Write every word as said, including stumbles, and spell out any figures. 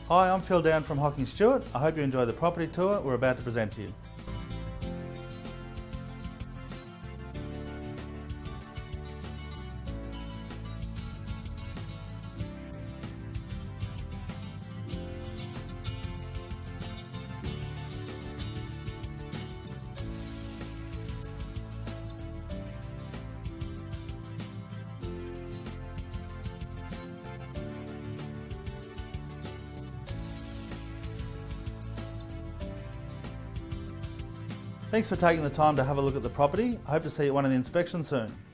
Hi, I'm Phil Down from Hocking Stewart. I hope you enjoy the property tour we're about to present to you. Thanks for taking the time to have a look at the property. I hope to see you at one of the inspections soon.